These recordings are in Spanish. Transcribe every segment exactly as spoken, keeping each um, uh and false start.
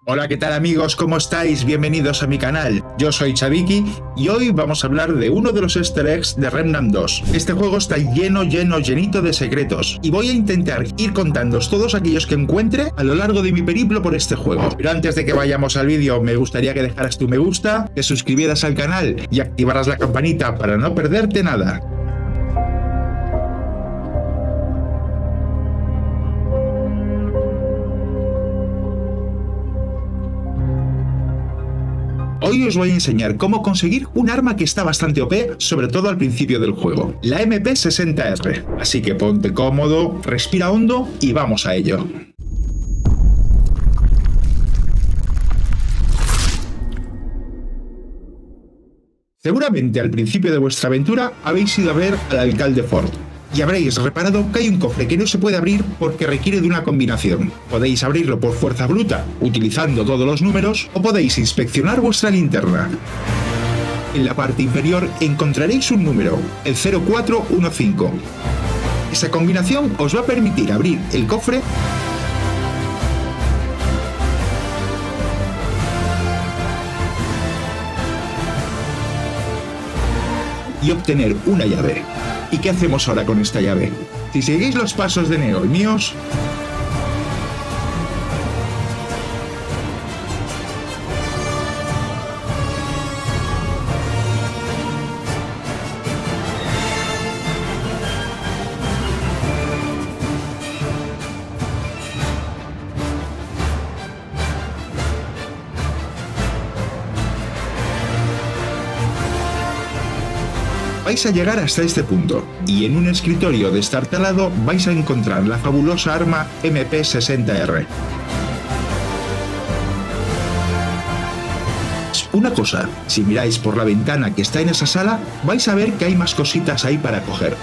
Hola, ¿qué tal amigos? ¿Cómo estáis? Bienvenidos a mi canal. Yo soy Chaviki y hoy vamos a hablar de uno de los easter eggs de Remnant dos. Este juego está lleno, lleno, llenito de secretos y voy a intentar ir contándoos todos aquellos que encuentre a lo largo de mi periplo por este juego. Pero antes de que vayamos al vídeo, me gustaría que dejaras tu me gusta, te suscribieras al canal y activaras la campanita para no perderte nada. Hoy os voy a enseñar cómo conseguir un arma que está bastante O P, sobre todo al principio del juego, la M P sesenta R. Así que ponte cómodo, respira hondo y vamos a ello. Seguramente al principio de vuestra aventura habéis ido a ver al alcalde Ford y habréis reparado que hay un cofre que no se puede abrir porque requiere de una combinación. Podéis abrirlo por fuerza bruta, utilizando todos los números, o podéis inspeccionar vuestra linterna. En la parte inferior encontraréis un número, el cero cuatro uno cinco. Esa combinación os va a permitir abrir el cofre y obtener una llave. ¿Y qué hacemos ahora con esta llave? Si seguís los pasos de Neo y míos, vais a llegar hasta este punto, y en un escritorio destartalado vais a encontrar la fabulosa arma M P sesenta R. Una cosa, si miráis por la ventana que está en esa sala, vais a ver que hay más cositas ahí para coger.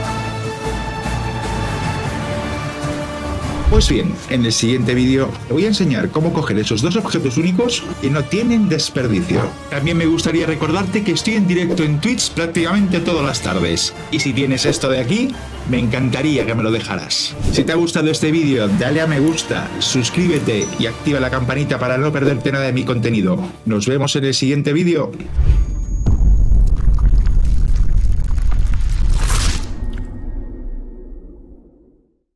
Pues bien, en el siguiente vídeo te voy a enseñar cómo coger esos dos objetos únicos que no tienen desperdicio. También me gustaría recordarte que estoy en directo en Twitch prácticamente todas las tardes. Y si tienes esto de aquí, me encantaría que me lo dejaras. Si te ha gustado este vídeo, dale a me gusta, suscríbete y activa la campanita para no perderte nada de mi contenido. Nos vemos en el siguiente vídeo.